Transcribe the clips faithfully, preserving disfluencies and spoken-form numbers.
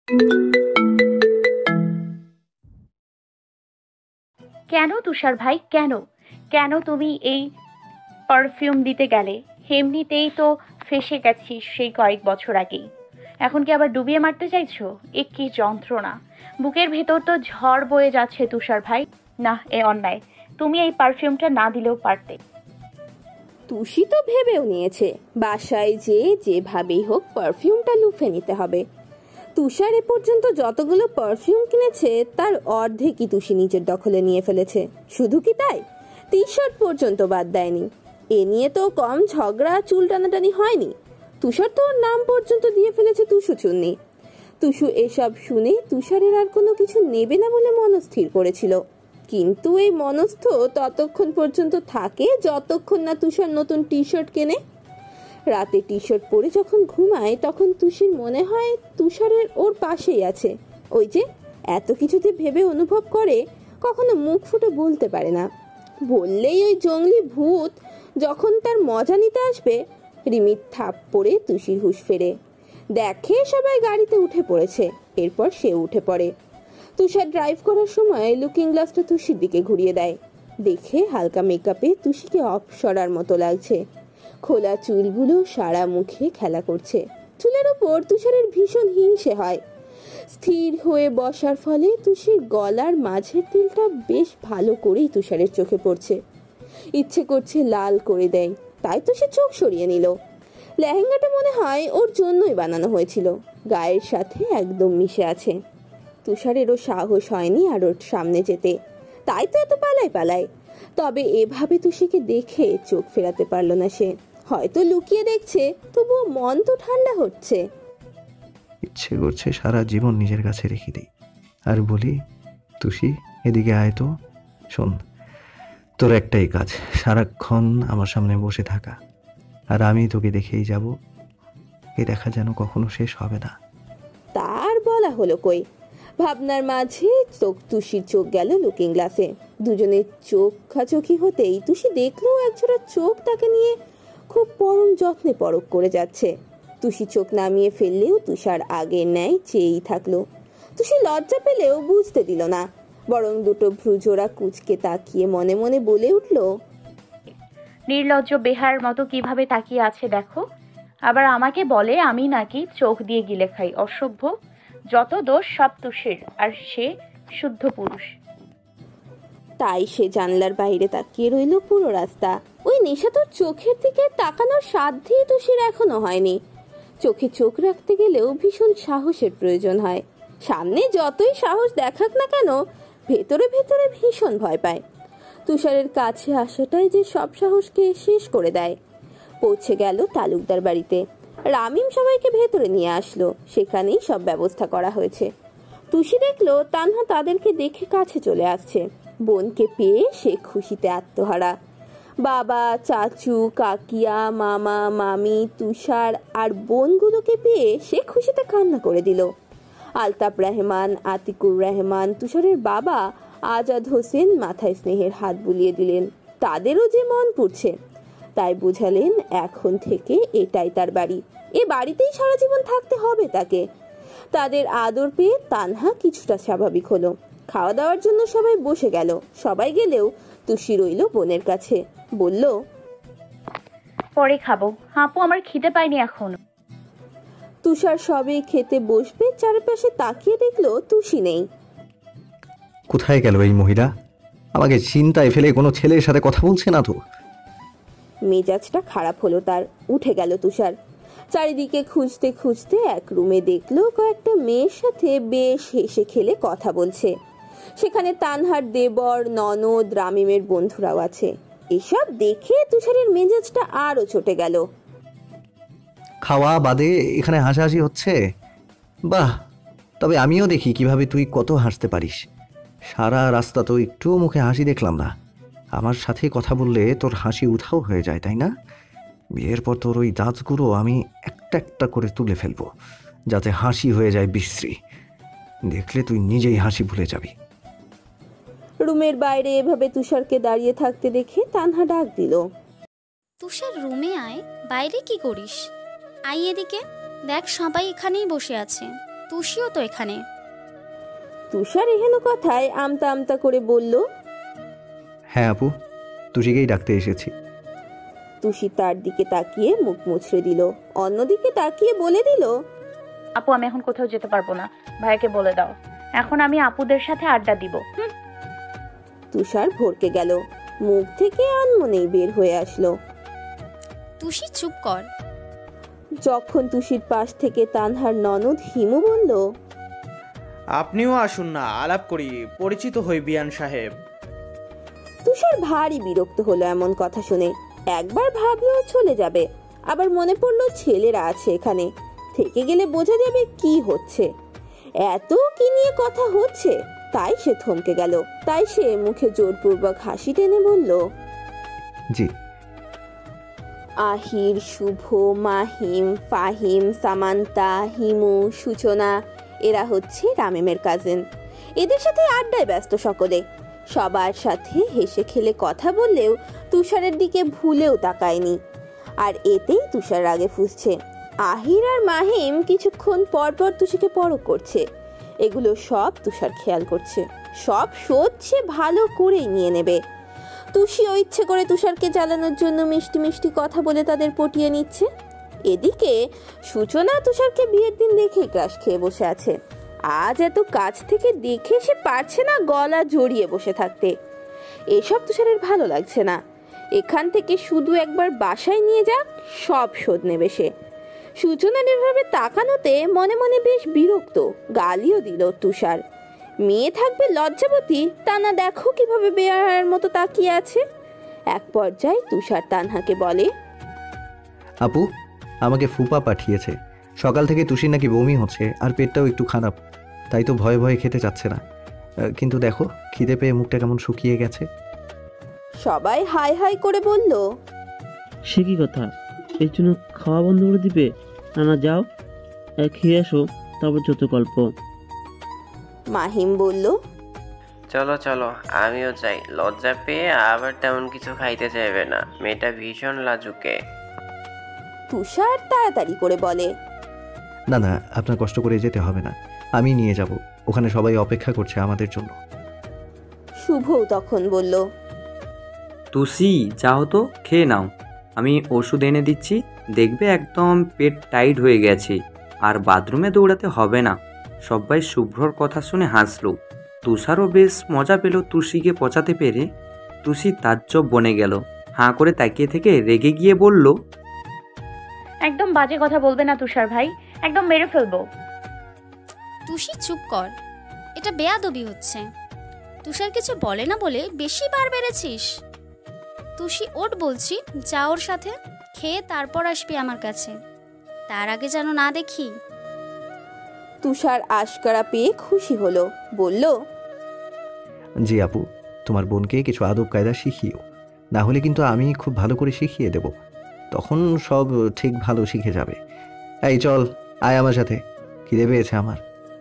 কেন তুষার ভাই, কেন? কেন তুমি এই পারফিউম দিতে গেলে? এমনিতেই তো ফেঁসে গেছি সেই কয়েক বছর আগেই। এখন কি আবার ডুবিয়ে মারতে চাইছো? এ কি যন্ত্রণা! বুকের ভেতর তো ঝড় বয়ে যাচ্ছে তুষার ভাই। না, এ অন্যায়। তুমি এই পারফিউমটা না দিলেও পারতে। তুষি তো ভেবেও নিয়েছে বাসায় যে যেভাবেই হোক পারফিউমটা লুফে নিতে হবে। তুষার এ পর্যন্ত যতগুলো পারফিউম কিনেছে তার অর্ধেকই তুষি নিজের দখলে নিয়ে ফেলেছে। শুধু কি তাই, টি শার্ট পর্যন্ত বাদ দেয়নি। এ নিয়ে তো কম ঝগড়া চুল টানাটানি হয়নি। তুষার তো ওর নাম পর্যন্ত দিয়ে ফেলেছে তুষু চুন্নি। তুষু এসব শুনে তুষারের আর কোনো কিছু নেবে না বলে মনস্থির করেছিল, কিন্তু এই মনস্থ ততক্ষণ পর্যন্ত থাকে যতক্ষণ না তুষার নতুন টি শার্ট কেনে। রাতে টি শার্ট পরে যখন ঘুমায় তখন তুষির মনে হয় তুষারের ওর পাশেই আছে। ওই যে এত কিছুতে ভেবে অনুভব করে, কখনো মুখ ফুটে বলতে পারে না। বললেই ওই জঙ্গলি ভূত যখন তার মজা নিতে আসবে, রিমির থাপ পড়ে তুষির হুঁশ ফেরে। দেখে সবাই গাড়িতে উঠে পড়েছে, এরপর সে উঠে পড়ে। তুষার ড্রাইভ করার সময় লুকিং গ্লাসটা তুষির দিকে ঘুরিয়ে দেয়। দেখে হালকা মেকআপে তুষিকে অপসরার মতো লাগছে। খোলা চুলগুলো সারা মুখে খেলা করছে। চুলের উপর তুষারের ভীষণ হিংসে হয়। স্থির হয়ে বসার ফলে তুষির গলার মাঝের তিলটা বেশ ভালো করেই তুষারের চোখে পড়ছে। ইচ্ছে করছে লাল করে দেয়, তাই তো সে চোখ সরিয়ে নিল। লেহেঙ্গাটা মনে হয় ওর জন্যই বানানো হয়েছিল, গায়ের সাথে একদম মিশে আছে। তুষারেরও সাহস হয়নি আর ওর সামনে যেতে, তাই তো এত পালায় পালায়। তবে এভাবে তুষিকে দেখে চোখ ফেরাতে পারল না সে। হয়তো লুকিয়ে দেখছে, তবুও মন তো ঠান্ডা হচ্ছে। ইচ্ছে করছে সারা জীবন নিজের কাছে রেখে দিই আর বলি, তুষি এদিকে আয় তো। শোন, তোর একটাই কাজ, সারাক্ষণ আমার সামনে বসে থাকা, আর আমি তোকে দেখেই যাব। এ দেখা যেন কখনো শেষ হবে না। তার বলা হলো কই, ভাবনার মাঝে চোখ তুষির চোখ গেল লুকিং গ্লাসে। দুজনের চোখাচোখি হতেই তুষি দেখলো একজোড়া চোখ তাকে নিয়ে খুব পরম যত্নে পরখ করে যাচ্ছে। তুষি চোখ নামিয়ে ফেললেও তুষার আগের ন্যায় চেয়েই থাকলো। তুষি লজ্জা পেলেও বুঝতে দিল না, বরং দুটো ভ্রুজোড়া কুচকে তাকিয়ে মনে মনে বলে উঠল, নির্লজ্জ বেহার মতো কিভাবে তাকিয়ে আছে দেখো। আবার আমাকে বলে আমি নাকি চোখ দিয়ে গিলে খাই। অসভ্য! যত দোষ সব তুষির, আর সে শুদ্ধ পুরুষ। তাই সে জানলার বাইরে তাকিয়ে রইল পুরো রাস্তা। ওই নেশাতোর চোখের দিকে তাকানোর সাধ্যই তুষির এখনো হয়নি। চোখে চোখ রাখতে গেলেও ভীষণ সাহসের প্রয়োজন হয়। সামনে যতই সাহস দেখাক না কেন, ভেতরে ভেতরে ভীষণ ভয় পায়। তুষারের কাছে আসাটাই যে সব সাহসকে শেষ করে দেয়। পৌঁছে গেল তালুকদার বাড়িতে। রামিম সবাইকে ভেতরে নিয়ে আসলো, সেখানেই সব ব্যবস্থা করা হয়েছে। তুষি দেখলো তানহা তাদেরকে দেখে কাছে চলে আসছে। বোনকে পেয়ে সে খুশিতে আত্মহারা। বাবা, চাচু, কাকিয়া, মামা, মামি, তুষার আর বোনগুলোকে পেয়ে সে খুশিতে কান্না করে দিল। আলতাফ রহমান, আতিকুর রহমান, তুষারের বাবা আজাদ হোসেন মাথায় স্নেহের হাত বুলিয়ে দিলেন। তাদেরও যে মন পুড়ছে, তাই বুঝালেন এখন থেকে এটাই তার বাড়ি, এ বাড়িতেই সারা জীবন থাকতে হবে তাকে। তাদের আদর পেয়ে তানহা কিছুটা স্বাভাবিক হলো। খাওয়া দাওয়ার জন্য সবাই বসে গেল। সবাই গেলেও তুষি রইল বোনের কাছে, বলল, পরে খাবো আপু, আমার খিদে পাইনি এখন। তুষার সবে খেতে বসবে, চারপাশে তাকিয়ে দেখলো তুষি নেই। কোথায় গেল এই মহিলা? আমাকে চিন্তায় ফেলে কোনো ছেলের সাথে কথা বলছে না তো? মেজাজটা খারাপ হলো তার। উঠে গেল তুষার। চারিদিকে খুঁজতে খুঁজতে এক রুমে দেখলো কয়েকটা মেয়ের সাথে বেশ হেসে খেলে কথা বলছে। সেখানে তানহার দেবর, ননদ, রামিমের বন্ধুরাও আছে। এসব দেখে তুষারের মেজাজটা আরো চটে গেল। খাওয়া বাদে এখানে হাসাহাসি হচ্ছে? বাহ, তবে আমিও দেখি কিভাবে তুই কত হাসতে পারিস। সারা রাস্তা তো একটু মুখে হাসি দেখলাম না। আমার সাথে কথা বললে তোর হাসি উধাও হয়ে যায়, তাই না? বিয়ের পর তোর ওই দাঁতগুলো আমি একটা একটা করে তুলে ফেলবো, যাতে হাসি হয়ে যায় বিশ্রী। দেখলে তুই নিজেই হাসি ভুলে যাবি। রুমের বাইরে এভাবে তুষারকে দাঁড়িয়ে থাকতে দেখে তানহা ডাক দিল, তুষার রুমে আয়। বাইরে কি করিস? আই এদিকে, দেখ সবাই এখানেই বসে আছে। তুষিও তো এখানে। তুষার এহেন কথায় আমতা আমতা করে বলল, হ্যাঁ আপু, তুষিকেই ডাকতে এসেছি। তুষি তার দিকে তাকিয়ে মুখ মুছড়ে দিল, অন্যদিকে তাকিয়ে বলে দিল, আপু আমি এখন কোথাও যেতে পারবো না, ভাইয়াকে বলে দাও। এখন আমি আপুদের সাথে আড্ডা দিব। হুম। তুষার ভরকে গেল, মুখ থেকে আনমনেই বের হয়ে আসলো। তুষি চুপ কর। যখন তুষির পাশ থেকে তানহার ননদ হিমু বলল, আপনিও আসুন না, আলাপ করি, পরিচিত হই বিয়ান সাহেব। তুষার ভারী বিরক্ত হলো এমন কথা শুনে। একবার ভাবলেও চলে যাবে, আবার মনে পড়লো ছেলেরা আছে এখানে, থেকে গেলে বোঝা যাবে কি হচ্ছে। এত কি নিয়ে কথা হচ্ছে, তাই সে থমকে গেল। তাই সে মুখে জোরপূর্বক হাসি টেনে বলল, জি। আহির, শুভ, মাহিম, ফাহিম, সামান্তা, হিমু, সূচনা এরা হচ্ছে রামিমের কাজিন। এদের সাথে আড্ডায় ব্যস্ত সকলে। সবার সাথে হেসে খেলে কথা বললেও তুষারের দিকে ভুলেও তাকায়নি। আর এতেই তুষার রাগে ফুঁসছে। আহির আর মাহিম কিছুক্ষণ পর পর তুষিকে পরখ করছে। এগুলো সব তুষার খেয়াল করছে, সব শোধ সে ভালো করেই নিয়ে নেবে। তুষিও ইচ্ছে করে তুষারকে জ্বালানোর জন্য মিষ্টি মিষ্টি কথা বলে তাদের পটিয়ে নিচ্ছে। এদিকে সূচনা তুষারকে বিয়ের দিন দেখে ক্রাশ খেয়ে বসে আছে। আজ এত কাছ থেকে দেখে সে পারছে না গলা জড়িয়ে বসে থাকতে। এসব তুষারের ভালো লাগছে না। এখান থেকে শুধু একবার বাসায় নিয়ে যাক, সব শোধ নেবে সে। সূচনার এভাবে তাকানোতে মনে মনে বেশ বিরক্ত, গালিও দিল তুষার। মেয়ে থাকবে লজ্জাবতী, তা না দেখো কিভাবে বেয়ার মতো তাকিয়ে আছে। এক পর্যায়ে তুষার তানহাকে বলে, আপু, আমাকে ফুপা পাঠিয়েছে। সকাল থেকে তুষির নাকি বমি হচ্ছে আর পেটটাও একটু খারাপ, তাই তো ভয়ে ভয়ে খেতে চাচ্ছে না। আহ, কিন্তু দেখো খিদে পেয়ে মুখটা কেমন শুকিয়ে গেছে। সবাই হাই হাই করে বলল, সে কি কথা, এর জন্য খাওয়া বন্ধ করে দিবে? না না যাও, এক খেয়ে আসো, তারপর যত গল্প। মাহিম বলল, চলো চলো, আমিও চাই। লজ্জা পেয়ে আবার তেমন কিছু খাইতে চাইবে না, মেয়েটা ভীষণ লাজুকে। তুষার তাড়াতাড়ি করে বলে, না না, আপনার কষ্ট করে যেতে হবে না, আমি নিয়ে যাব। ওখানে সবাই অপেক্ষা করছে আমাদের জন্য। শুভও তখন বলল, তুষি যাও তো, খেয়ে নাও, আমি ওষুধ এনে দিচ্ছি, দেখবে একদম পেট টাইট হয়ে গেছে, আর বাথরুমে দৌড়াতে হবে না। সবাই শুভ্রর কথা শুনে হাসলো। তুষারও বেশ মজা পেল তুষিকে পচাতে পেরে। তুষি তাজ্জব বনে গেল, হাঁ করে তাকিয়ে থেকে রেগে গিয়ে বলল, একদম বাজে কথা বলবে না তুষার ভাই, একদম মেরে ফেলবো। তুষি চুপ কর, এটা বেয়াদবি হচ্ছে। তুষার কিছু বলে না বলে বেশি বার বেড়েছিস। তুষি ওট বলছি, যা ওর সাথে খেয়ে তারপর আসবি আমার কাছে, তার আগে যেন না দেখি। তুষার আশকারা পেয়ে খুশি হলো, বলল, জি আপু, তোমার বোনকে কিছু আদব কায়দা শিখিও, না হলে কিন্তু আমি খুব ভালো করে শিখিয়ে দেব, তখন সব ঠিক ভালো শিখে যাবে। এই চল, আয় আমার সাথে, খিদে পেয়েছে আমার।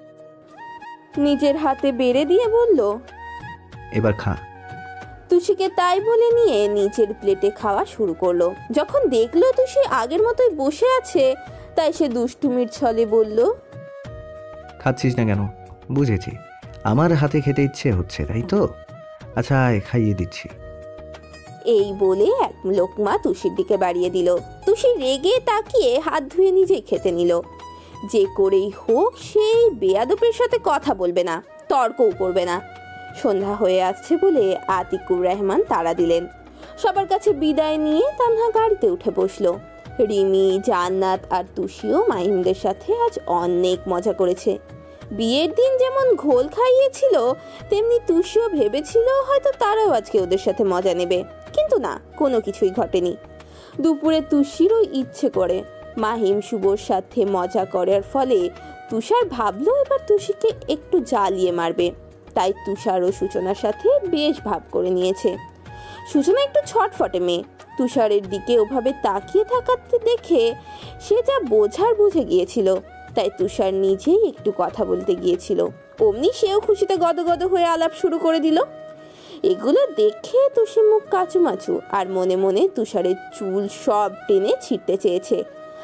নিজের হাতে বেড়ে দিয়ে বলল, এবার খা। তুষিকে তাই বলে নিয়ে নিচের প্লেটে খাওয়া শুরু করলো। যখন দেখলো তুষি আগের মতোই বসে আছে, তাই সে দুষ্টুমির ছলে বলল, খাচ্ছিস না কেন? বুঝেছি, আমার হাতে খেতে ইচ্ছে হচ্ছে তাই তো। আচ্ছা আয়, খাইয়ে দিচ্ছি। এই বলে এক লোকমা তুষির দিকে বাড়িয়ে দিল। তুষি রেগে তাকিয়ে হাত ধুয়ে নিজেই খেতে নিল। যে করেই হোক সেই বেয়াদবের সাথে কথা বলবে না, তর্কও করবে না। সন্ধ্যা হয়ে আসছে বলে আতিকুর রহমান তাড়া দিলেন। সবার কাছে বিদায় নিয়ে তানহা গাড়িতে উঠে বসলো। রিমি, জান্নাত আর তুষিও মাহিমদের সাথে আজ অনেক মজা করেছে। বিয়ের দিন যেমন ঘোল খাইয়েছিল, তেমনি তুষিও ভেবেছিল হয়তো তারাও আজকে ওদের সাথে মজা নেবে, কিন্তু না, কোনো কিছুই ঘটেনি। দুপুরে তুষিরও ইচ্ছে করে মাহিম শুভর সাথে মজা করার ফলে তুষার ভাবলো এবার তুষিকে একটু জ্বালিয়ে মারবে, তাই তুষার ও সূচনার সাথে বেশ ভাব করে নিয়েছে। সূচনা একটু ছটফটে মেয়ে, তুষারের দিকে ওভাবে তাকিয়ে থাকাতে দেখে সে যা বোঝার বুঝে গিয়েছিল, তাই তুষার নিজেই একটু কথা বলতে গিয়েছিল। অমনি সেও খুশিতে গদগদ হয়ে আলাপ শুরু করে দিল। এগুলো দেখে তুষি মুখ কাচুমাচু আর মনে মনে তুষারের চুল সব টেনে ছিঁড়তে চেয়েছে।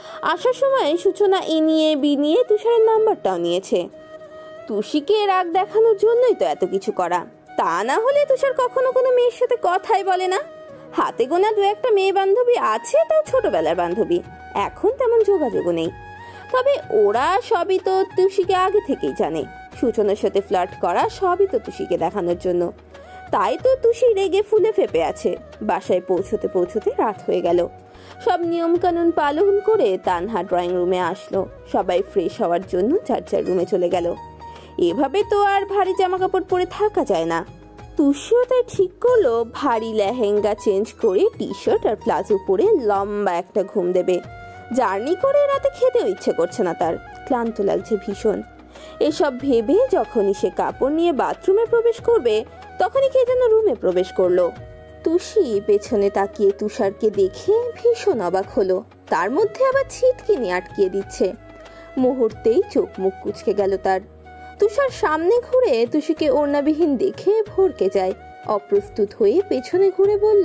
আসার সময় সূচনা ইনিয়ে বিনিয়ে তুষারের নাম্বারটাও নিয়েছে। তুষিকে রাগ দেখানোর জন্যই তো এত কিছু করা, তা না হলে তুষার কখনো কোনো মেয়ের সাথে কথাই বলে না। হাতে গোনা দু একটা মেয়ে বান্ধবী আছে, তাও ছোটবেলার বান্ধবী, এখন তেমন যোগাযোগও নেই। তবে ওরা সবই তো তুষিকে আগে থেকেই জানে, সূচনার সাথে ফ্লার্ট করা সবই তো তুষিকে দেখানোর জন্য। তাই তো তুষি রেগে ফুলে ফেপে আছে। বাসায় পৌঁছতে পৌঁছতে রাত হয়ে গেল। সব নিয়মকানুন পালন করে তানহা ড্রয়িং রুমে আসলো। সবাই ফ্রেশ হওয়ার জন্য যার যার রুমে চলে গেল। এভাবে তো আর ভারী জামা কাপড় পরে থাকা যায় না। তুষিও তাই ঠিক করলো ভারী লেহেঙ্গা চেঞ্জ করে টি শার্ট আর প্লাজো পরে লম্বা একটা ঘুম দেবে। জার্নি করে রাতে খেতেও ইচ্ছে করছে না তার, ক্লান্ত লাগছে ভীষণ। এসব ভেবে যখনই সে কাপড় নিয়ে বাথরুমে প্রবেশ করবে, তখনই কে যেন রুমে প্রবেশ করলো। তুষি পেছনে তাকিয়ে তুষারকে দেখে ভীষণ অবাক হলো, তার মধ্যে আবার ছিটকিনি আটকিয়ে দিচ্ছে। মুহূর্তেই চোখ মুখ কুঁচকে গেল তার। তুষার সামনে ঘুরে তুষিকে ওড়নাবিহীন দেখে ভরকে যায়। অপ্রস্তুত হয়ে পেছনে ঘুরে বলল।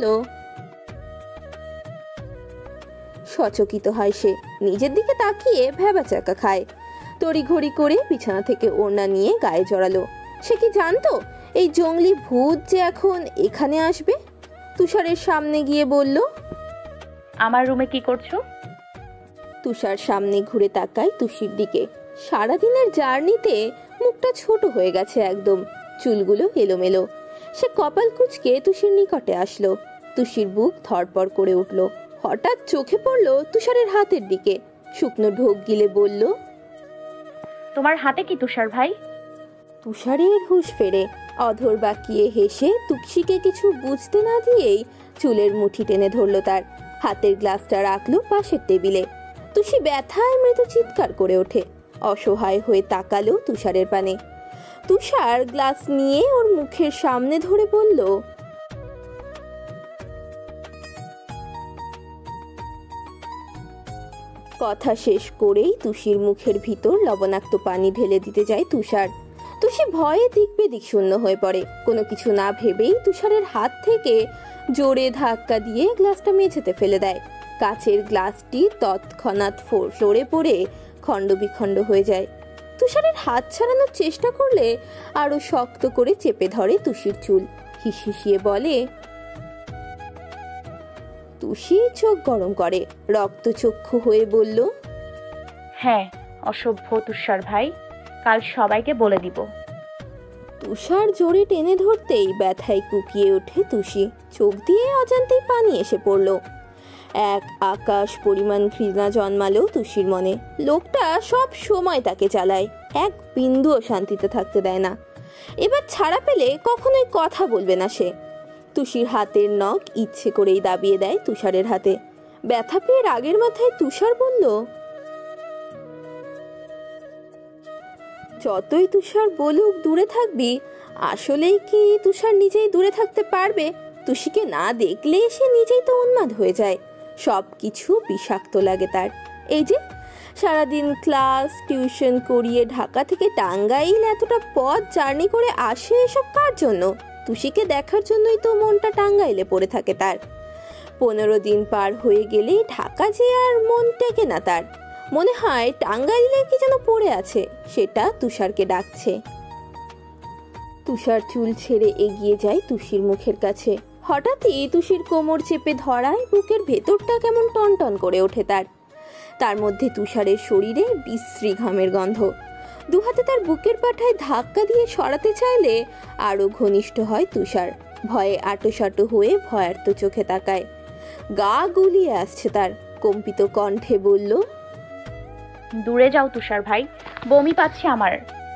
সচকিত হয় সে, নিজের দিকে তাকিয়ে ভ্যাবাচাকা খায়। তড়িঘড়ি করে বিছানা থেকে ওড়না নিয়ে গায়ে জড়ালো। সে কি জানতো এই জঙ্গলি ভূত যে এখন এখানে আসবে? তুষারের সামনে গিয়ে বলল, আমার রুমে কি করছো? তুষার সামনে ঘুরে তাকায় তুষির দিকে। সারাদিনের জার্নিতে মুখটা ছোট হয়ে গেছে একদম, চুলগুলো এলোমেলো। সে কপাল কুঁচকে তুষির নিকটে আসলো। তুষির বুক ধড়পড় করে উঠল। হঠাৎ চোখে পড়লো তুষারের হাতের দিকে। শুকনো ঢোক গিলে বলল, তোমার হাতে কি তুষার ভাই? তুষারের হুঁশ ফেরে। অধর বাঁকিয়ে হেসে তুষিকে কিছু বুঝতে না দিয়েই চুলের মুঠি টেনে ধরলো তার। হাতের গ্লাসটা রাখলো পাশের টেবিলে। তুষি ব্যথায় মৃদু চিৎকার করে ওঠে। অসহায় হয়ে তাকালো তুষারের পানে। তুষার গ্লাস নিয়ে ওর মুখের সামনে ধরে বলল, কথা শেষ করেই তুষির মুখের ভিতর লবণাক্ত পানি ঢেলে দিতে যায় তুষার। তুষি ভয়ে দিক বেদিক শূন্য হয়ে পড়ে। কোনো কিছু না ভেবেই তুষারের হাত থেকে জোরে ধাক্কা দিয়ে গ্লাসটা মেঝেতে ফেলে দেয়। কাচের গ্লাসটি তৎক্ষণাৎ ফ্লোরে পড়ে খণ্ড বিখণ্ড হয়ে যায়। তুষারের হাত ছাড়ানোর চেষ্টা করলে আরো শক্ত করে চেপে ধরে তুষির চুল। হিসহিসিয়ে বলে। তুষি চোখ গরম করে, রক্তচক্ষু হয়ে বলল, হ্যাঁ, অসভ্য তুষার ভাই, কাল সবাইকে বলে দিব। তুষার জোরে টেনে ধরতেই ব্যথায় কুকিয়ে ওঠে তুষি। চোখ দিয়ে অজান্তেই পানি এসে পড়ল। এক আকাশ পরিমাণ ঘৃণা জন্মালো তুষির মনে। লোকটা সব সময় তাকে চালায়, এক বিন্দুও শান্তিতে থাকতে দেয় না। এবার ছাড়া পেলে কখনোই কথা বলবে না সে। তুষির হাতের নখ ইচ্ছে করেই দাবিয়ে দেয় তুষারের হাতে। ব্যথা পেয়ে রাগের মাথায় তুষার বলল, যতই তুষার বলুক দূরে থাকবি, আসলেই কি তুষার নিজেই দূরে থাকতে পারবে? তুষিকে না দেখলে সে নিজেই তো উন্মাদ হয়ে যায়। সব কিছু বিষাক্ত লাগে তার। এই যে সারাদিন ক্লাস টিউশন করিয়ে ঢাকা থেকে টাঙ্গাইল এতটা পথ জার্নি করে আসে, এসব কার জন্য? তুষিকে দেখার জন্যই তো মনটা টাঙ্গাইলে পড়ে থাকে তার। পনেরো দিন পার হয়ে গেলেই ঢাকা যে আর মন টেকে না তার। মনে হয় টাঙ্গাইলে কি যেন পড়ে আছে, সেটা তুষারকে ডাকছে। তুষার চুল ছেড়ে এগিয়ে যায় তুষির মুখের কাছে। হঠাৎই তুষির কোমর চেপে ধরায় বুকের ভেতরটা কেমন টনটন করে ওঠে তার। তার মধ্যে তুষারের শরীরে বিশ্রী ঘামের গন্ধ। দুহাতে তার বুকের পাঠায় ধাক্কা দিয়ে সরাতে চাইলে আরো ঘনিষ্ঠ হয় তুষার। ভয়ে আটোসাটো হয়ে ভয়ার্ত চোখে তাকায়। গা গুলিয়ে আসছে তার। কম্পিত কণ্ঠে বলল, দূরে যাও তুষার ভাই, বমি পাচ্ছে আমার।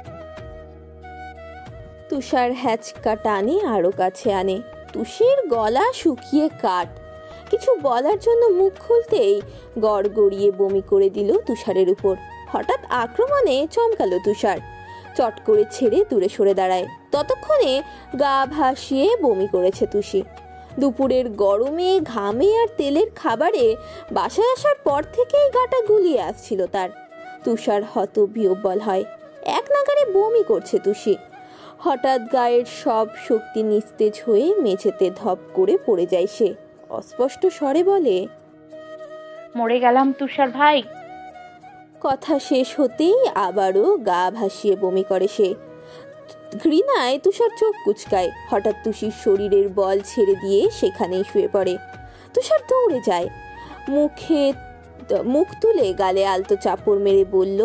তুষার হ্যাচকা টানে আরো কাছে আনে। তুষির গলা শুকিয়ে কাঠ। কিছু বলার জন্য মুখ খুলতেই গড়গড়িয়ে বমি করে দিল তুষারের উপর। হঠাৎ আক্রমণে চমকালো তুষার। চট করে ছেড়ে দূরে সরে দাঁড়ায়। ততক্ষণে গা ভাসিয়ে বমি করেছে তুষি। দুপুরের গরমে, ঘামে আর তেলের খাবারে বাসায় আসার পর থেকেই গাটা গুলিয়ে আসছিল তার। তুষার হতবিহ্বল হয়। এক নাগাড়ে বমি করছে তুষি। হঠাৎ গায়ের সব শক্তি নিস্তেজ হয়ে মেঝেতে ধপ করে পড়ে যায় সে। অস্পষ্ট স্বরে বলে, মরে গেলাম তুষার ভাই। কথা শেষ হতেই আবারও গা ভাসিয়ে বমি করে সে। ঘৃণায় তুষার চোখ কুচকায়। হঠাৎ তুষির শরীরের বল ছেড়ে দিয়ে সেখানেই শুয়ে পড়ে। তুষার দৌড়ে যায়, মুখে মুখ তুলে গালে আলতো চাপড় মেরে বলল।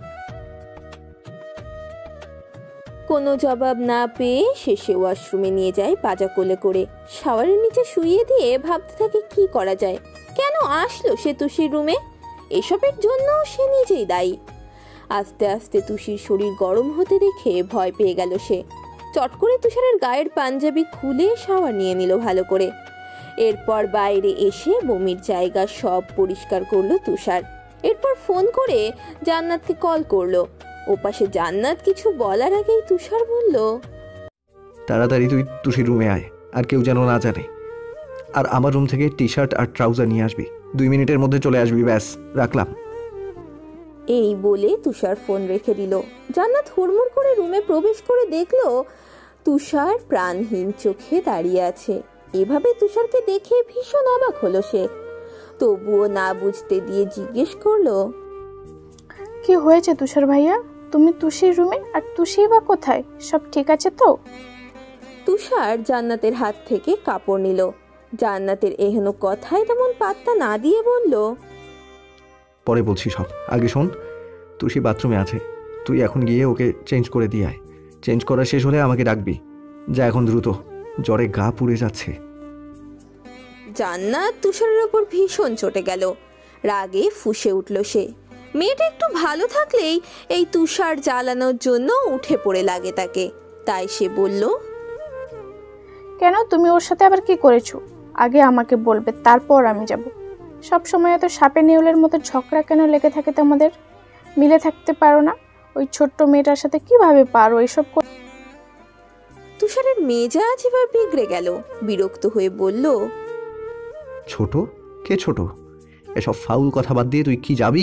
কোনো জবাব না পেয়ে শেষে ওয়াশরুমে নিয়ে যায় পাজা কোলে করে। শাওয়ারের নিচে শুইয়ে দিয়ে ভাবতে থাকে কি করা যায়। কেন আসলো সে তুষির রুমে? এসবের জন্য সে নিজেই দায়ী। আস্তে আস্তে তুষির শরীর গরম হতে দেখে ভয় পেয়ে গেল সে। চট করে তুষারের গায়ের পাঞ্জাবি খুলে শাওয়ার নিয়ে নিল ভালো করে। এরপর বাইরে এসে বমির জায়গা সব পরিষ্কার করলো তুষার। এরপর ফোন করে জান্নাতকে কল করলো। ওপাশে জান্নাত কিছু বলার আগেই তুষার বলল, তাড়াতাড়ি তুই তুষির রুমে আয়, আর কেউ যেন না জানে। আর আমার রুম থেকে টি শার্ট আর ট্রাউজার নিয়ে আসবি। দুই মিনিটের মধ্যে চলে আসবি, ব্যাস, রাখলাম। এই বলে তুষার ফোন রেখে দিল। জান্নাত হুড়মুড় করে রুমে প্রবেশ করে দেখলো তুষার প্রাণহীন চোখে দাঁড়িয়ে আছে। এভাবে তুষারকে দেখে ভীষণ অবাক হলো সে। তবুও না বুঝতে দিয়ে জিজ্ঞেস করলো, কি হয়েছে তুষার ভাইয়া? তুমি তুষির রুমে, আর তুষি বা কোথায়? সব ঠিক আছে তো? তুষার জান্নাতের হাত থেকে কাপড় নিল। জান্নাতের এহেন কথায় তেমন পাত্তা না দিয়ে বলল, পরে বলছি সব, আগে শোন, তুষি বাথরুমে আছে। তুই এখন গিয়ে ওকে চেঞ্জ করে দিয়ে আয়। চেঞ্জ করা শেষ হলে আমাকে ডাকবি। যা এখন দ্রুত, জ্বরে গা পুড়ে যাচ্ছে। জান্নাত তুষারের ওপর ভীষণ চটে গেল। রাগে ফুঁসে উঠল সে। মেয়েটা একটু ভালো থাকলেই এই তুষার জ্বালানোর জন্য উঠে পড়ে লাগে তাকে। তাই সে বলল, কেন, তুমি ওর সাথে আবার কি করেছো? আগে আমাকে বলবে, তারপর আমি যাব। সব সময় এত সাপে নেউলের মতো ঝগড়া কেন লেগে থাকে তোমাদের? মিলে থাকতে পারো না? ওই ছোট্ট মেয়েটার সাথে কিভাবে পারো এসব? তুষারের মেজাজ এবার বিগড়ে গেল। বিরক্ত হয়ে বলল, ছোট? কে ছোট? এসব ফাউল কথা বাদ দিয়ে তুই কি যাবি?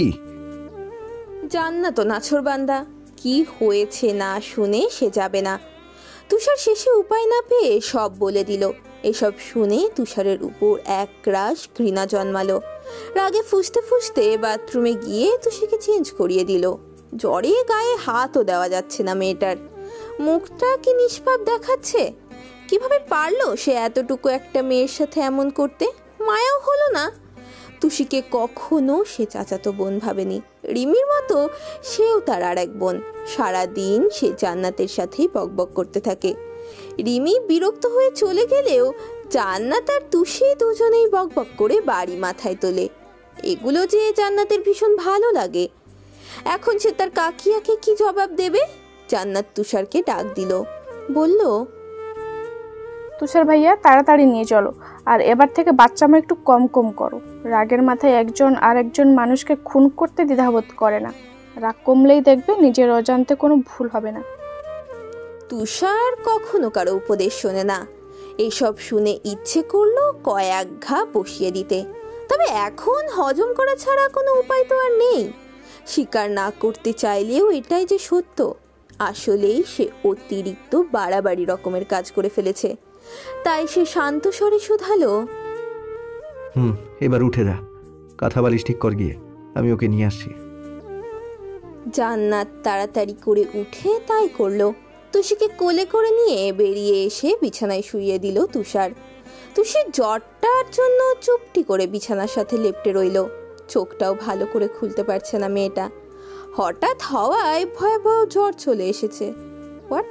জান্নাত নাছোড়বান্দা, কি হয়েছে না শুনে সে যাবে না। তুষার শেষে উপায় না পেয়ে সব বলে দিল। এসব শুনে তুষারের উপর এক রাশ ঘৃণা জন্মালো। রাগে ফুঁসতে ফুঁসতে বাথরুমে গিয়ে তুষিকে চেঞ্জ করিয়ে দিল। জ্বরে গায়ে হাতও দেওয়া যাচ্ছে না মেয়েটার। মুখটা কি নিষ্পাপ দেখাচ্ছে। কিভাবে পারলো সে এতটুকু একটা মেয়ের সাথে এমন করতে? মায়াও হলো না। তুষিকে কখনো সে চাচাতো বোন ভাবেনি। রিমির মতো সেও তার আর এক বোন। সারাদিন সে জান্নাতের সাথেই বকবক করতে থাকে। রিমি বিরক্ত হয়ে চলে গেলেও জান্নাত আর তুষি দুজনেই বকবক করে বাড়ি মাথায় তোলে। এগুলো যে জান্নাতের ভীষণ ভালো লাগে। এখন সে তার কাকিয়াকে কি জবাব দেবে? জান্নাত তুষারকে ডাক দিল, বলল, তুষার ভাইয়া, তাড়াতাড়ি নিয়ে চলো। আর এবার থেকে বাচ্চামো একটু কম কম করো। রাগের মাথায় একজন আর একজন মানুষকে খুন করতে দ্বিধাবোধ করে না। রাগ কমলেই দেখবে নিজের অজান্তে কোনো ভুল হবে না। তুষার কখনো কারো উপদেশ শোনে না। এসব শুনে ইচ্ছে করলো কয়েক ঘা বসিয়ে দিতে। তবে এখন হজম করা ছাড়া কোনো উপায় তো আর নেই। স্বীকার না করতে চাইলেও এটাই যে সত্য। আসলেই সে অতিরিক্ত বাড়াবাড়ি রকমের কাজ করে ফেলেছে। তাই সে শান্ত স্বরে শুধালো, হুম এবার উঠে যা, কাঁথা বালিশ ঠিক কর গিয়ে, আমি ওকে নিয়ে আসছি। জান্নাত তাড়াতাড়ি করে উঠে তাই করলো। তুষিকে কোলে করে নিয়ে বেরিয়ে এসে বিছানায় শুইয়ে দিল তুষার। তুষির জ্বরটার জন্য চুপটি করে বিছানার সাথে লেপ্টে রইল। চোখটাও ভালো করে খুলতে পারছে না মেয়েটা। হঠাৎ হওয়ায় ভয়াবহ জ্বর চলে এসেছে। হোয়াট?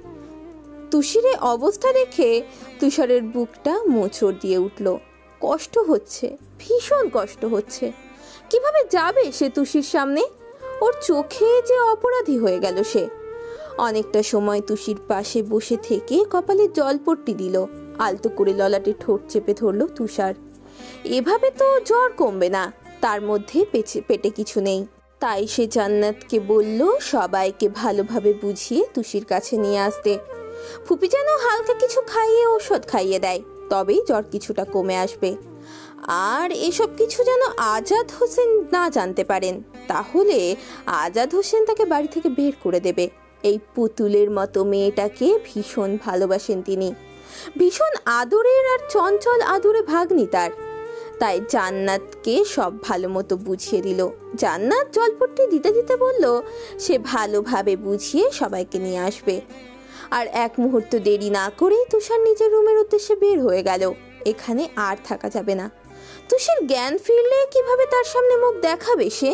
তুষিরে অবস্থা দেখে তুষারের বুকটা মোচড় দিয়ে উঠল। কষ্ট হচ্ছে, ভীষণ কষ্ট হচ্ছে। কিভাবে যাবে সে তুষির সামনে? ওর চোখে যে অপরাধী হয়ে গেল সে। অনেকটা সময় তুষির পাশে বসে থেকে কপালে জলপট্টি দিল। আলতো করে ললাটে ঠোঁট চেপে ধরল তুষার। এভাবে তো জ্বর কমবে না। তার মধ্যে পেছে পেটে কিছু নেই। তাই সে জান্নাতকে বলল সবাইকে ভালোভাবে বুঝিয়ে তুষির কাছে নিয়ে আসতে। ফুপি যেন হালকা কিছু খাইয়ে ওষুধ খাইয়ে দেয়, তবেই জ্বর কিছুটা কমে আসবে। আর এসব কিছু যেন আজাদ হোসেন না জানতে পারেন, তাহলে আজাদ হোসেন তাকে বাড়ি থেকে বের করে দেবে। এই পুতুলের মতো মেয়েটাকে ভীষণ ভালোবাসেন তিনি। ভীষণ আদরের আর চঞ্চল আদরে ভাগ্নি তার। তাই জান্নাতকে সব ভালো মতো বুঝিয়ে দিল। জান্নাত জলপট্টি দিতে দিতে বলল সে ভালোভাবে বুঝিয়ে সবাইকে নিয়ে আসবে। আর এক মুহূর্ত দেরি না করেই তুষার নিজের রুমের উদ্দেশ্যে বের হয়ে গেল। এখানে আর থাকা যাবে না। তুষার জ্ঞান ফিরলে কিভাবে তার সামনে মুখ দেখাবে সে?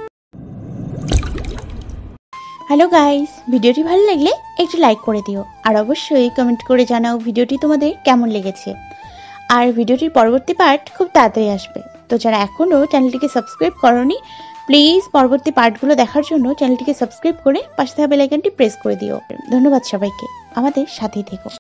হ্যালো গাইস, ভিডিওটি ভালো লাগলে একটু লাইক করে দিও আর অবশ্যই কমেন্ট করে জানাও ভিডিওটি তোমাদের কেমন লেগেছে। আর ভিডিওটির পরবর্তী পার্ট খুব তাড়াতাড়ি আসবে। তো যারা এখনও চ্যানেলটিকে সাবস্ক্রাইব করোনি, প্লিজ পরবর্তী পার্টগুলো দেখার জন্য চ্যানেলটিকে সাবস্ক্রাইব করে পাশে থাকা বেল আইকনটি প্রেস করে দিও। ধন্যবাদ সবাইকে, আমাদের সাথেই থেকো।